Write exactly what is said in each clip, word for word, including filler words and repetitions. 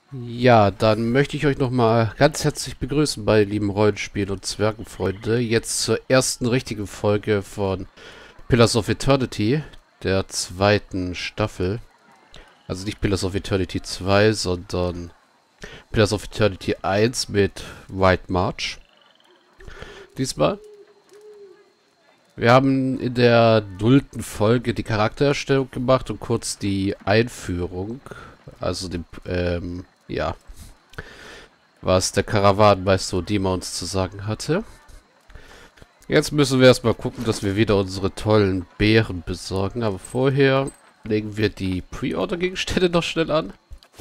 Ja, dann möchte ich euch nochmal ganz herzlich begrüßen bei lieben Rollenspiel- und Zwergenfreunde. Jetzt zur ersten richtigen Folge von Pillars of Eternity, der zweiten Staffel. Also nicht Pillars of Eternity zwei, sondern Pillars of Eternity eins mit White March. Diesmal. Wir haben in der nullten Folge die Charaktererstellung gemacht und kurz die Einführung. Also den, ähm, ja, was der Karawanenmeister Odima uns zu sagen hatte. Jetzt müssen wir erstmal gucken, dass wir wieder unsere tollen Beeren besorgen. Aber vorher legen wir die Pre-Order-Gegenstände noch schnell an.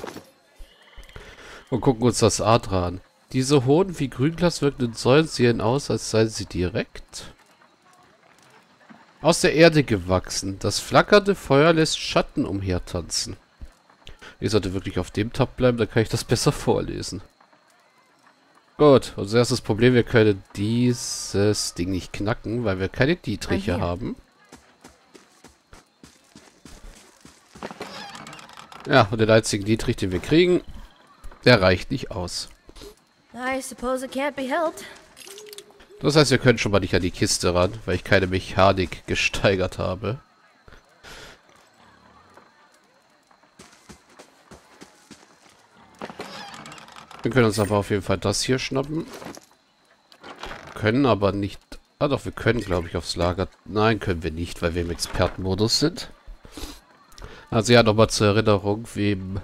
Und gucken uns das Adra an. Diese hohen, wie Grünglas wirkenden Säulen sehen aus, als seien sie direkt aus der Erde gewachsen. Das flackernde Feuer lässt Schatten umhertanzen. Ich sollte wirklich auf dem Tab bleiben, dann kann ich das besser vorlesen. Gut, unser erstes Problem, wir können dieses Ding nicht knacken, weil wir keine Dietriche haben. Ja, und den einzigen Dietrich, den wir kriegen, der reicht nicht aus. I suppose it can't be helped. Das heißt, wir können schon mal nicht an die Kiste ran, weil ich keine Mechanik gesteigert habe. Wir können uns aber auf jeden Fall das hier schnappen. Können aber nicht... Ah doch, wir können, glaube ich, aufs Lager... Nein, können wir nicht, weil wir im Expertenmodus sind. Also ja, nochmal zur Erinnerung, wie im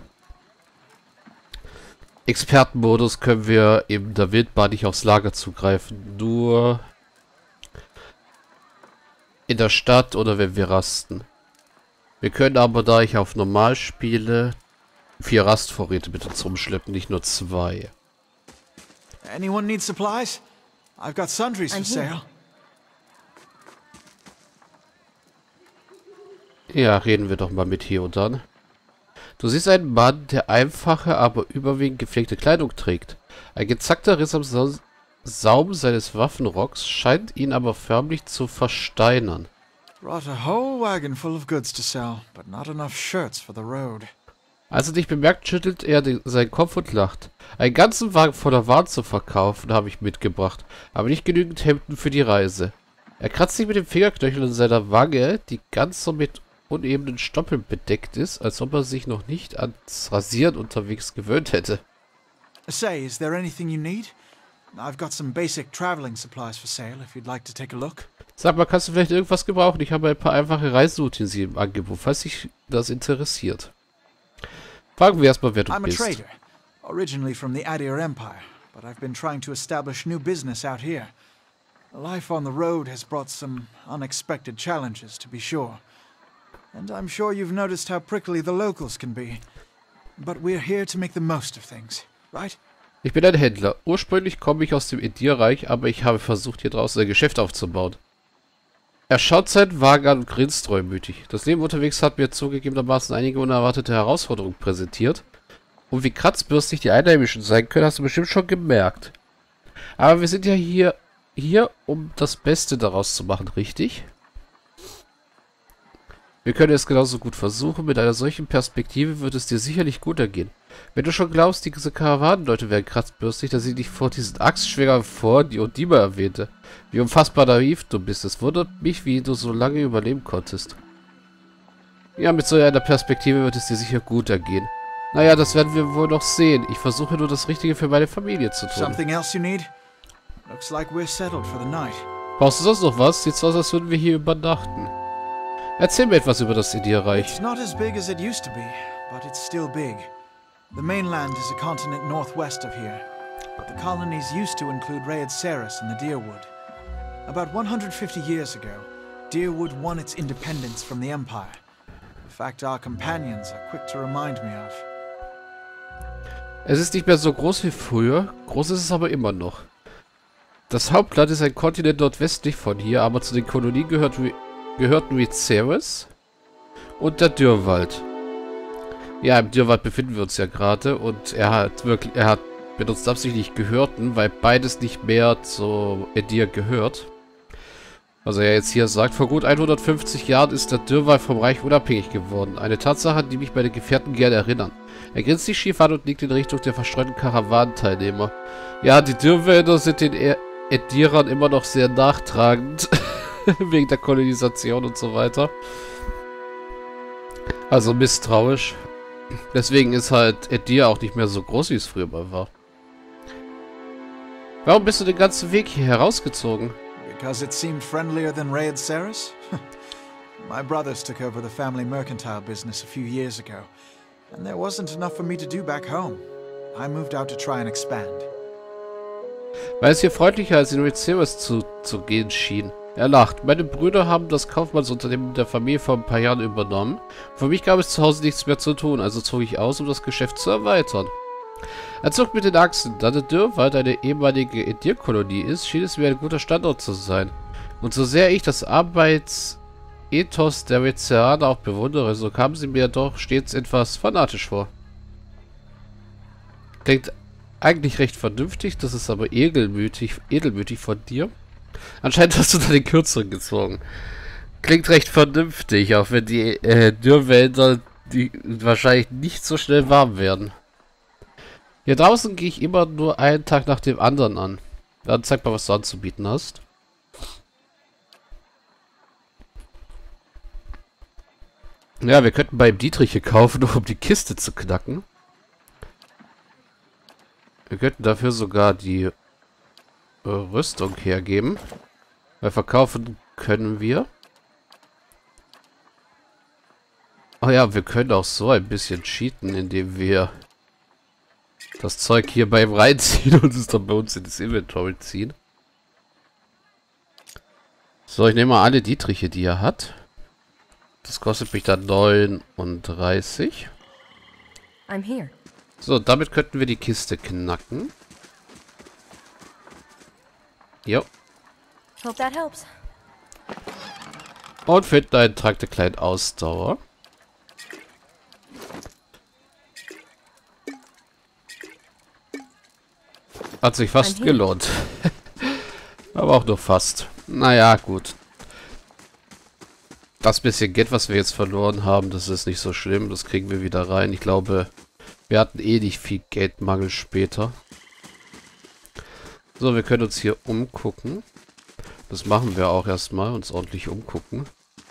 Expertenmodus können wir in der Wildbahn nicht aufs Lager zugreifen. Nur in der Stadt oder wenn wir rasten. Wir können aber, da ich auf normal spiele, vier Rastvorräte mit uns rumschleppen, nicht nur zwei. Anyone need supplies? I've got sundries for sale. Ja, reden wir doch mal mit hier und dann. Du siehst einen Mann, der einfache, aber überwiegend gepflegte Kleidung trägt. Ein gezackter Riss am Sa Saum seines Waffenrocks scheint ihn aber förmlich zu versteinern. Brought a whole wagon full of goods to sell, but not enough shirts for the road. Als er dich bemerkt, schüttelt er den, seinen Kopf und lacht. Einen ganzen Wagen voller Waren zu verkaufen, habe ich mitgebracht, aber nicht genügend Hemden für die Reise. Er kratzt sich mit dem Fingerknöchel an seiner Wange, die ganz so mit unebenen Stoppeln bedeckt ist, als ob er sich noch nicht ans Rasieren unterwegs gewöhnt hätte. Say, is there anything you need? I've got some basic traveling supplies for sale, if you'd like to take a look. Sag mal, kannst du vielleicht irgendwas gebrauchen? Ich habe ein paar einfache Reiseutensilien im Angebot, falls dich das interessiert. Fragen wir erstmal, wer du I'm a bist. trader, originally from the Adir Empire, but I've been trying to establish new business out here. Life on the road has brought some unexpected challenges, to be sure. And I'm sure you've noticed how prickly the locals can be. But we're here to make the most of things, right? Ich bin ein Händler. Ursprünglich komme ich aus dem Edirreich, aber ich habe versucht, hier draußen ein Geschäft aufzubauen. Er schaut seinen Wagen an und grinst reumütig. Das Leben unterwegs hat mir zugegebenermaßen einige unerwartete Herausforderungen präsentiert. Und wie kratzbürstig die Einheimischen sein können, hast du bestimmt schon gemerkt. Aber wir sind ja hier, hier, um das Beste daraus zu machen, richtig? Wir können es genauso gut versuchen. Mit einer solchen Perspektive wird es dir sicherlich gut ergehen. Wenn du schon glaubst, diese Karawanenleute wären kratzbürstig, dann sieh dich vor diesen Axtschwingern vor, die Odima erwähnte. Wie unfassbar naiv du bist. Es wundert mich, wie du so lange überleben konntest. Ja, mit so einer Perspektive wird es dir sicher gut ergehen. Naja, das werden wir wohl noch sehen. Ich versuche nur das Richtige für meine Familie zu tun. Something else you need? Looks like we're settled for the night. Brauchst du sonst noch was? Sieht so aus, als würden wir hier übernachten. Erzähl mir etwas über das Edirreich. It's not as big as it used to be, but it's still big. The mainland is a continent northwest of here, but the colonies used to include Raed Ceres and the Deerwood. About one hundred fifty years ago, Deerwood won its independence from the Empire. A fact our companions are quick to remind me of. Es ist nicht mehr so groß wie früher, groß ist es aber immer noch. Das Hauptland ist ein Kontinent nordwestlich von hier, aber zu den Kolonien gehört gehörten Raed Ceres und der Dürrwald. Ja, im Dürrwald befinden wir uns ja gerade und er hat wirklich, er hat benutzt absichtlich Gehörten, weil beides nicht mehr zu Edir gehört. Was er jetzt hier sagt, vor gut hundertfünfzig Jahren ist der Dürrwald vom Reich unabhängig geworden. Eine Tatsache, an die mich meine Gefährten gerne erinnern. Er grinst sich schief an und nickt in Richtung der verstreuten Karawanenteilnehmer. Ja, die Dürrwälder sind den e Edirern immer noch sehr nachtragend. Wegen der Kolonisation und so weiter. Also misstrauisch. Deswegen ist halt Edir auch nicht mehr so groß, wie es früher mal war. Warum bist du den ganzen Weg hier herausgezogen? Because it seemed friendlier than Raed Ceres? My brothers took over the family mercantile business a few years ago, and there wasn't enough for me to do back home. I moved out to try and expand. Weil es hier freundlicher als in Raed Ceres zu, zu gehen schien. Er lacht. Meine Brüder haben das Kaufmannsunternehmen der Familie vor ein paar Jahren übernommen. Für mich gab es zu Hause nichts mehr zu tun, also zog ich aus, um das Geschäft zu erweitern. Er zuckt mit den Achsen. Da der Dürrwald eine ehemalige Edir-Kolonie ist, schien es mir ein guter Standort zu sein. Und so sehr ich das Arbeitsethos der Vezeraner auch bewundere, so kamen sie mir doch stets etwas fanatisch vor. Klingt eigentlich recht vernünftig, das ist aber edelmütig, edelmütig von dir. Anscheinend hast du da den Kürzeren gezogen. Klingt recht vernünftig, auch wenn die äh, Dürrwälder die wahrscheinlich nicht so schnell warm werden. Hier draußen gehe ich immer nur einen Tag nach dem anderen an. Dann zeig mal, was du anzubieten hast. Ja, wir könnten beim Dietrich hier kaufen, um die Kiste zu knacken. Wir könnten dafür sogar die äh, Rüstung hergeben. Weil verkaufen können wir. Oh ja, wir können auch so ein bisschen cheaten, indem wir das Zeug hier beim Reinziehen und es dann bei uns in das Inventory ziehen. So, ich nehme mal alle Dietriche, die er hat. Das kostet mich dann neununddreißig. I'm here. So, damit könnten wir die Kiste knacken. Jo. Hope that helps. Und finden einen Trank der kleinen Ausdauer. Hat sich fast gelohnt. Aber auch nur fast. Naja, gut. Das bisschen Geld, was wir jetzt verloren haben, das ist nicht so schlimm. Das kriegen wir wieder rein. Ich glaube, wir hatten eh nicht viel Geldmangel später. So, wir können uns hier umgucken. Das machen wir auch erstmal. Uns ordentlich umgucken.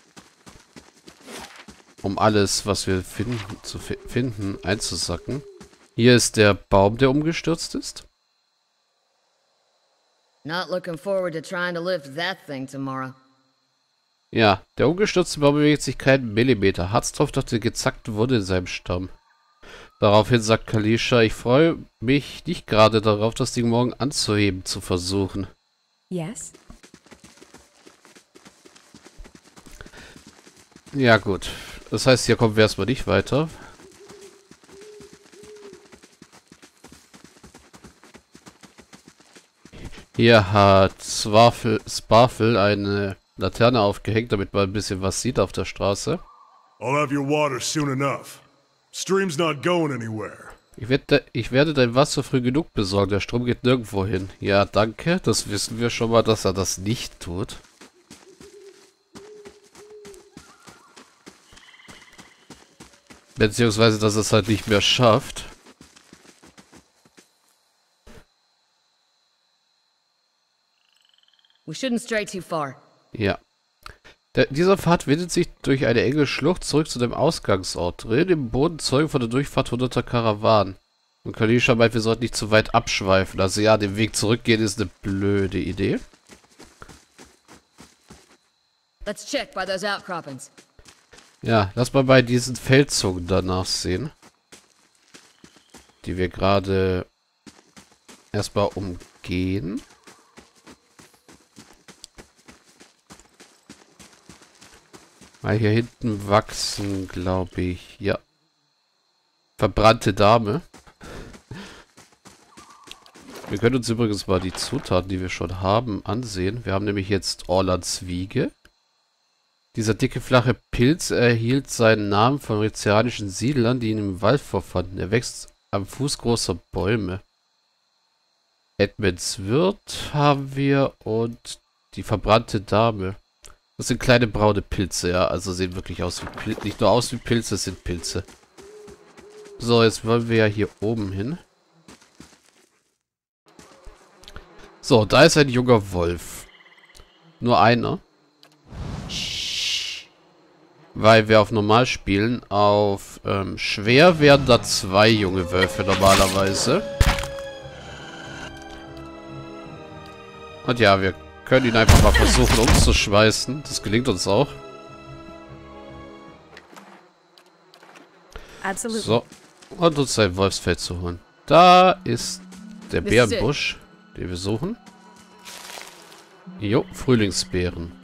Um alles, was wir finden, zu fi finden, einzusacken. Hier ist der Baum, der umgestürzt ist. Not looking forward to trying to lift that thing tomorrow. Ja, der umgestürzte Baum bewegt sich keinen Millimeter. Harz tropft auf die gezackte Wunde in seinem Stamm. Daraufhin sagt Kalisha, ich freue mich nicht gerade darauf, das Ding morgen anzuheben zu versuchen. Yes? Ja gut, das heißt, hier kommen wir erstmal nicht weiter. Hier hat Sparfel, Sparfel eine Laterne aufgehängt, damit man ein bisschen was sieht auf der Straße. I'll have your water soon enough. Stream's not going anywhere. Ich werde, ich werde dein Wasser früh genug besorgen. Der Strom geht nirgendwo hin. Ja, danke. Das wissen wir schon mal, dass er das nicht tut. Beziehungsweise, dass er es halt nicht mehr schafft. We shouldn't stray too far. Ja. Der, dieser Pfad windet sich durch eine enge Schlucht zurück zu dem Ausgangsort. Rillen im Boden zeugen von der Durchfahrt hunderter Karawanen. Und Kalisha meint, wir sollten nicht zu weit abschweifen. Also ja, den Weg zurückgehen ist eine blöde Idee. Let's check by those outcroppings. Ja, lass mal bei diesen Feldzungen danach sehen. Die wir gerade erstmal umgehen. Weil hier hinten wachsen, glaube ich, ja. Verbrannte Dame. Wir können uns übrigens mal die Zutaten, die wir schon haben, ansehen. Wir haben nämlich jetzt Orlands Wiege. Dieser dicke, flache Pilz erhielt seinen Namen von venezianischen Siedlern, die ihn im Wald vorfanden. Er wächst am Fuß großer Bäume. Edmunds Wirt haben wir und die verbrannte Dame. Das sind kleine braune Pilze, ja. Also sehen wirklich aus wie Pilze. Nicht nur aus wie Pilze, es sind Pilze. So, jetzt wollen wir ja hier oben hin. So, da ist ein junger Wolf. Nur einer. Weil wir auf normal spielen. Auf ähm, schwer wären da zwei junge Wölfe normalerweise. Und ja, wir können ihn einfach mal versuchen umzuschweißen. Das gelingt uns auch. Absolutely. So. Und uns ein Wolfsfell zu holen. Da ist der Bärenbusch, den wir suchen. Jo, Frühlingsbeeren.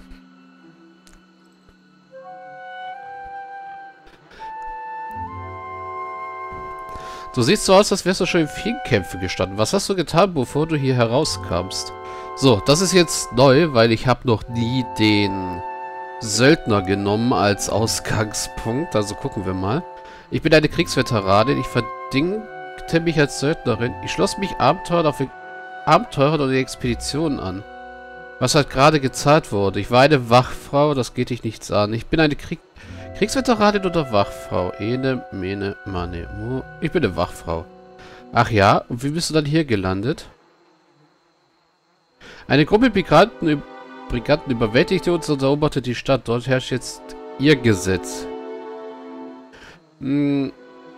Du siehst so aus, als wärst du schon in vielen Kämpfen gestanden. Was hast du getan, bevor du hier herauskamst? So, das ist jetzt neu, weil ich habe noch nie den Söldner genommen als Ausgangspunkt. Also gucken wir mal. Ich bin eine Kriegsveteranin. Ich verdingte mich als Söldnerin. Ich schloss mich Abenteuern auf Abenteuern oder Expeditionen an. Was halt gerade gezahlt wurde. Ich war eine Wachfrau, das geht dich nichts an. Ich bin eine Krieg Kriegsveteranin oder Wachfrau. Ene, mene, mane, mu. Ich bin eine Wachfrau. Ach ja, und wie bist du dann hier gelandet? Eine Gruppe Briganten, Briganten überwältigte uns und eroberte die Stadt. Dort herrscht jetzt ihr Gesetz. Hm.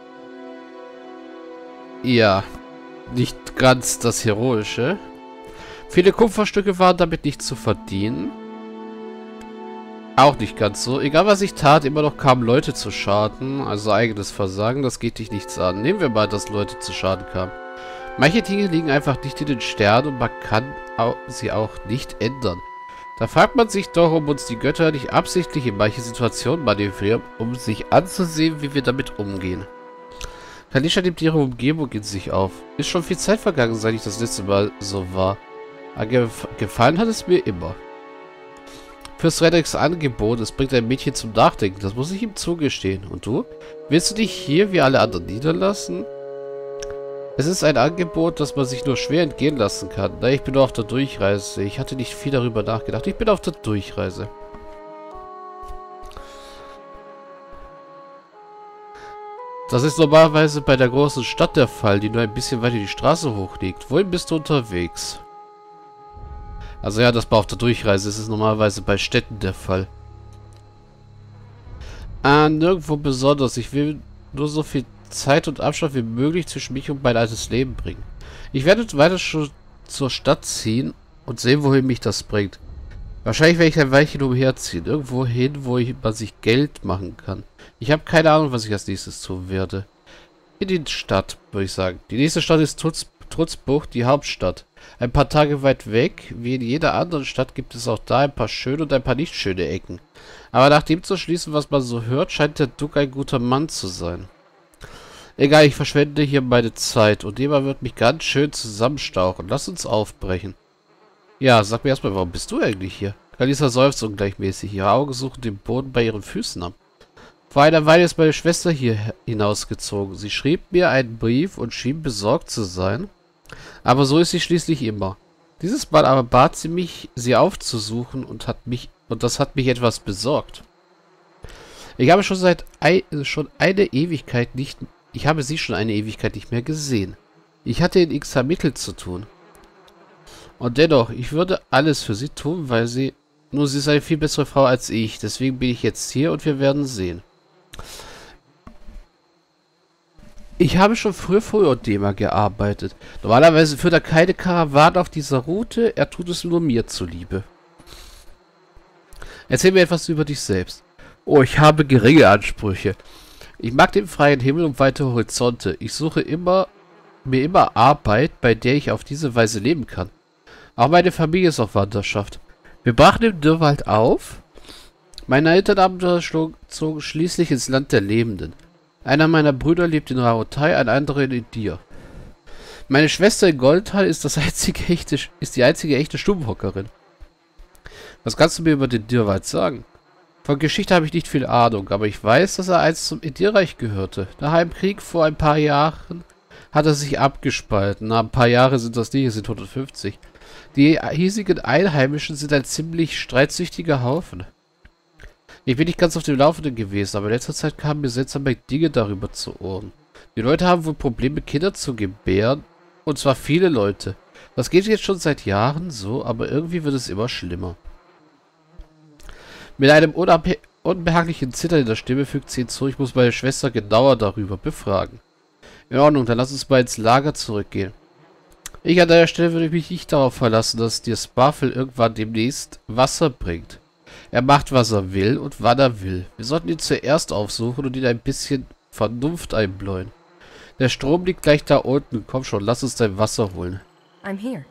Ja, nicht ganz das Heroische. Viele Kupferstücke waren damit nicht zu verdienen. Auch nicht ganz so. Egal was ich tat, immer noch kamen Leute zu Schaden. Also eigenes Versagen, das geht dich nichts an. Nehmen wir mal, dass Leute zu Schaden kamen. Manche Dinge liegen einfach nicht in den Sternen und man kann auch, sie auch nicht ändern. Da fragt man sich doch, ob uns die Götter nicht absichtlich in manche Situationen manövrieren, um sich anzusehen, wie wir damit umgehen. Kalisha nimmt ihre Umgebung in sich auf. Ist schon viel Zeit vergangen, seit ich das letzte Mal so war. Aber gef gefallen hat es mir immer. Fürs Redricks Angebot, es bringt ein Mädchen zum Nachdenken, das muss ich ihm zugestehen. Und du? Willst du dich hier wie alle anderen niederlassen? Es ist ein Angebot, das man sich nur schwer entgehen lassen kann. Na, ich bin nur auf der Durchreise. Ich hatte nicht viel darüber nachgedacht. Ich bin auf der Durchreise. Das ist normalerweise bei der großen Stadt der Fall, die nur ein bisschen weiter die Straße hochliegt. Wohin bist du unterwegs? Also ja, das war auf der Durchreise. Das ist normalerweise bei Städten der Fall. Ah, nirgendwo besonders. Ich will nur so viel Zeit und Abstand wie möglich zwischen mich und mein altes Leben bringen. Ich werde weiter schon zur Stadt ziehen und sehen, wohin mich das bringt. Wahrscheinlich werde ich ein Weilchen umherziehen. Irgendwo hin, wo ich, man sich Geld machen kann. Ich habe keine Ahnung, was ich als nächstes tun werde. In die Stadt, würde ich sagen. Die nächste Stadt ist Trutz, Trutzbucht, die Hauptstadt. Ein paar Tage weit weg, wie in jeder anderen Stadt, gibt es auch da ein paar schöne und ein paar nicht schöne Ecken. Aber nach dem zu schließen, was man so hört, scheint der Duck ein guter Mann zu sein. Egal, ich verschwende hier meine Zeit und jemand wird mich ganz schön zusammenstauchen. Lass uns aufbrechen. Ja, sag mir erstmal, warum bist du eigentlich hier? Kalisa seufzt ungleichmäßig. Ihre Augen suchen den Boden bei ihren Füßen ab. Vor einer Weile ist meine Schwester hier hinausgezogen. Sie schrieb mir einen Brief und schien besorgt zu sein. Aber so ist sie schließlich immer. Dieses Mal aber bat sie mich, sie aufzusuchen und hat mich und das hat mich etwas besorgt. Ich habe schon seit ein, schon eine Ewigkeit nicht Ich habe sie schon eine Ewigkeit nicht mehr gesehen. Ich hatte in X Mittel zu tun. Und dennoch, ich würde alles für sie tun, weil sie... Nur sie ist eine viel bessere Frau als ich. Deswegen bin ich jetzt hier und wir werden sehen. Ich habe schon früher für Odema gearbeitet. Normalerweise führt er keine Karawane auf dieser Route. Er tut es nur mir zuliebe. Erzähl mir etwas über dich selbst. Oh, ich habe geringe Ansprüche. Ich mag den freien Himmel und weite Horizonte. Ich suche immer, mir immer Arbeit, bei der ich auf diese Weise leben kann. Auch meine Familie ist auf Wanderschaft. Wir brachen im Dürrwald auf. Meine Eltern zogen schließlich ins Land der Lebenden. Einer meiner Brüder lebt in Raotai, ein anderer in Idir. Meine Schwester in Goldtal ist, das einzige echte, ist die einzige echte Stubenhockerin. Was kannst du mir über den Dürrwald sagen? Von Geschichte habe ich nicht viel Ahnung, aber ich weiß, dass er einst zum Idirreich gehörte. Nach einem Krieg vor ein paar Jahren hat er sich abgespalten. Na, ein paar Jahre sind das nicht, es sind hundertfünfzig. Die hiesigen Einheimischen sind ein ziemlich streitsüchtiger Haufen. Ich bin nicht ganz auf dem Laufenden gewesen, aber in letzter Zeit kamen mir seltsame Dinge darüber zu Ohren. Die Leute haben wohl Probleme, Kinder zu gebären. Und zwar viele Leute. Das geht jetzt schon seit Jahren so, aber irgendwie wird es immer schlimmer. Mit einem unabhä- unbehaglichen Zittern in der Stimme fügt sie hinzu, ich muss meine Schwester genauer darüber befragen. In Ordnung, dann lass uns mal ins Lager zurückgehen. Ich an deiner Stelle würde mich nicht darauf verlassen, dass dir Sparfel irgendwann demnächst Wasser bringt. Er macht, was er will und wann er will. Wir sollten ihn zuerst aufsuchen und ihn ein bisschen Vernunft einbläuen. Der Strom liegt gleich da unten. Komm schon, lass uns dein Wasser holen. I'm here.